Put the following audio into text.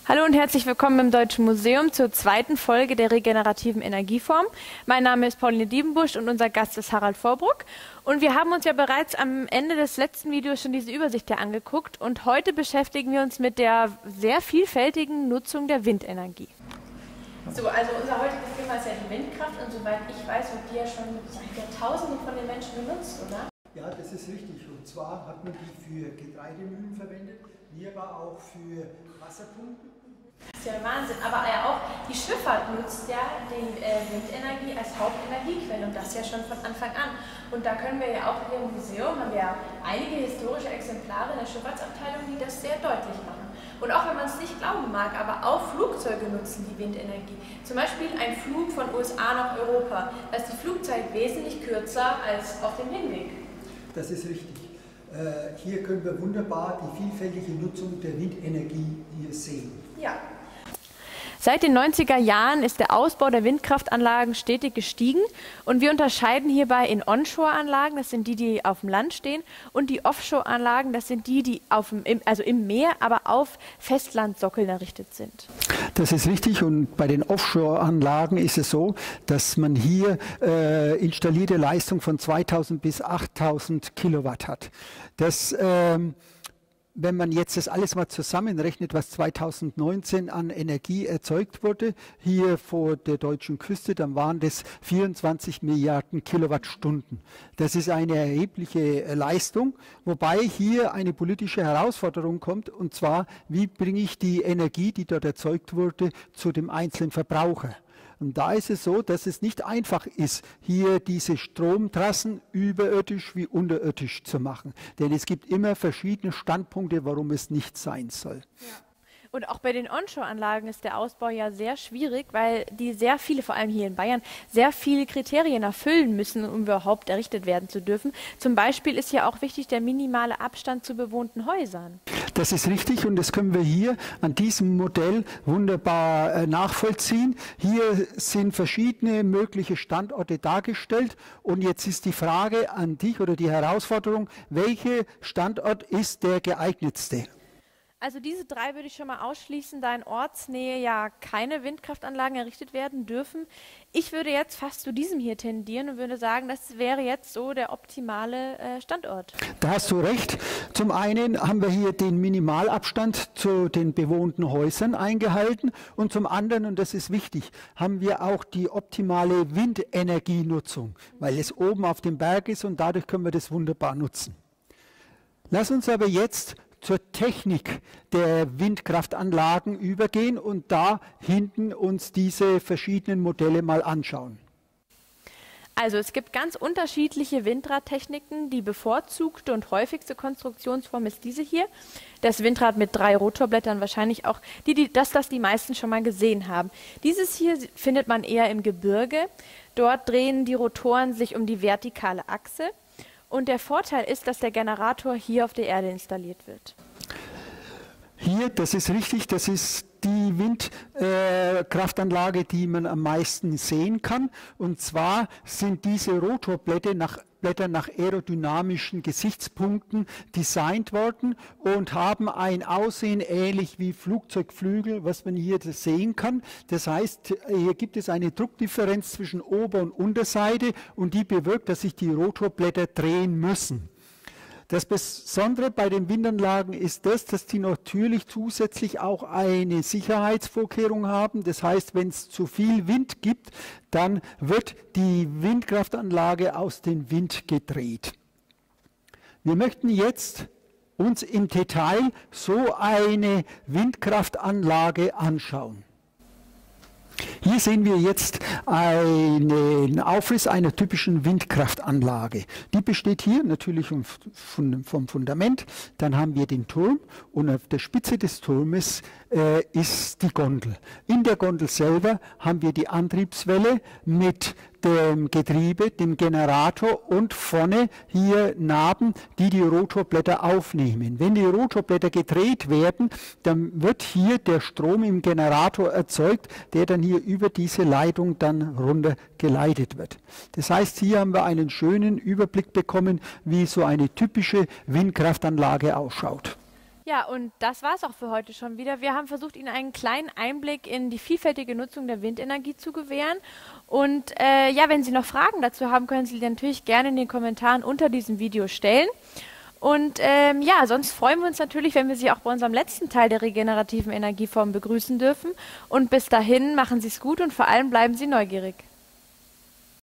Hallo und herzlich willkommen im Deutschen Museum zur zweiten Folge der regenerativen Energieform. Mein Name ist Pauline Diebenbusch und unser Gast ist Harald Vorbruck. Und wir haben uns ja bereits am Ende des letzten Videos schon diese Übersicht hier angeguckt und heute beschäftigen wir uns mit der sehr vielfältigen Nutzung der Windenergie. So, also unser heutiges Thema ist ja die Windkraft und soweit ich weiß, wird die ja schon seit Jahrtausenden von den Menschen benutzt, oder? Ja, das ist richtig. Und zwar hat man die für Getreidemühlen verwendet, wie aber auch für Wasserpumpen. Das ist ja Wahnsinn, aber ja auch die Schifffahrt nutzt ja die Windenergie als Hauptenergiequelle und das ja schon von Anfang an. Und da können wir ja auch hier im Museum, haben wir ja einige historische Exemplare in der Schifffahrtsabteilung, die das sehr deutlich machen. Und auch wenn man es nicht glauben mag, aber auch Flugzeuge nutzen die Windenergie. Zum Beispiel ein Flug von USA nach Europa. Da ist die Flugzeit wesentlich kürzer als auf dem Hinweg. Das ist richtig. Hier können wir wunderbar die vielfältige Nutzung der Windenergie hier sehen. Ja. Seit den 90er Jahren ist der Ausbau der Windkraftanlagen stetig gestiegen und wir unterscheiden hierbei in Onshore-Anlagen, das sind die, die auf dem Land stehen, und die Offshore-Anlagen, das sind die, die im Meer, aber auf Festlandsockeln errichtet sind. Das ist richtig, und bei den Offshore-Anlagen ist es so, dass man hier installierte Leistung von 2000 bis 8000 Kilowatt hat. Das wenn man jetzt das alles mal zusammenrechnet, was 2019 an Energie erzeugt wurde, hier vor der deutschen Küste, dann waren das 24 Milliarden Kilowattstunden. Das ist eine erhebliche Leistung, wobei hier eine politische Herausforderung kommt, und zwar, wie bringe ich die Energie, die dort erzeugt wurde, zu dem einzelnen Verbraucher. Und da ist es so, dass es nicht einfach ist, hier diese Stromtrassen überirdisch wie unterirdisch zu machen. Denn es gibt immer verschiedene Standpunkte, warum es nicht sein soll. Ja. Und auch bei den Onshore-Anlagen ist der Ausbau ja sehr schwierig, weil die sehr viele, vor allem hier in Bayern, sehr viele Kriterien erfüllen müssen, um überhaupt errichtet werden zu dürfen. Zum Beispiel ist ja auch wichtig der minimale Abstand zu bewohnten Häusern. Das ist richtig, und das können wir hier an diesem Modell wunderbar nachvollziehen. Hier sind verschiedene mögliche Standorte dargestellt, und jetzt ist die Frage an dich oder die Herausforderung, welcher Standort ist der geeignetste? Also diese drei würde ich schon mal ausschließen, da in Ortsnähe ja keine Windkraftanlagen errichtet werden dürfen. Ich würde jetzt fast zu diesem hier tendieren und würde sagen, das wäre jetzt so der optimale Standort. Da hast du recht. Zum einen haben wir hier den Minimalabstand zu den bewohnten Häusern eingehalten, und zum anderen, und das ist wichtig, haben wir auch die optimale Windenergienutzung, weil es oben auf dem Berg ist, und dadurch können wir das wunderbar nutzen. Lass uns aber jetzt zur Technik der Windkraftanlagen übergehen und da hinten uns diese verschiedenen Modelle mal anschauen. Also es gibt ganz unterschiedliche Windradtechniken. Die bevorzugte und häufigste Konstruktionsform ist diese hier. Das Windrad mit 3 Rotorblättern, wahrscheinlich auch das die meisten schon mal gesehen haben. Dieses hier findet man eher im Gebirge. Dort drehen die Rotoren sich um die vertikale Achse. Und der Vorteil ist, dass der Generator hier auf der Erde installiert wird. Hier, das ist richtig, das ist die Windkraftanlage, die man am meisten sehen kann. Und zwar sind diese Rotorblätter nach aerodynamischen Gesichtspunkten designt worden und haben ein Aussehen ähnlich wie Flugzeugflügel, was man hier sehen kann. Das heißt, hier gibt es eine Druckdifferenz zwischen Ober- und Unterseite, und die bewirkt, dass sich die Rotorblätter drehen müssen. Das Besondere bei den Windanlagen ist das, dass die natürlich zusätzlich auch eine Sicherheitsvorkehrung haben. Das heißt, wenn es zu viel Wind gibt, dann wird die Windkraftanlage aus dem Wind gedreht. Wir möchten jetzt uns im Detail so eine Windkraftanlage anschauen. Hier sehen wir jetzt einen Aufriss einer typischen Windkraftanlage. Die besteht hier natürlich vom Fundament, dann haben wir den Turm, und auf der Spitze des Turmes ist die Gondel. In der Gondel selber haben wir die Antriebswelle mit dem Getriebe, dem Generator und vorne hier Naben, die die Rotorblätter aufnehmen. Wenn die Rotorblätter gedreht werden, dann wird hier der Strom im Generator erzeugt, der dann hier über diese Leitung dann runter geleitet wird. Das heißt, hier haben wir einen schönen Überblick bekommen, wie so eine typische Windkraftanlage ausschaut. Ja, und das war es auch für heute schon wieder. Wir haben versucht, Ihnen einen kleinen Einblick in die vielfältige Nutzung der Windenergie zu gewähren. Und ja, wenn Sie noch Fragen dazu haben, können Sie die natürlich gerne in den Kommentaren unter diesem Video stellen. Und ja, sonst freuen wir uns natürlich, wenn wir Sie auch bei unserem letzten Teil der regenerativen Energieformen begrüßen dürfen. Und bis dahin machen Sie es gut und vor allem bleiben Sie neugierig.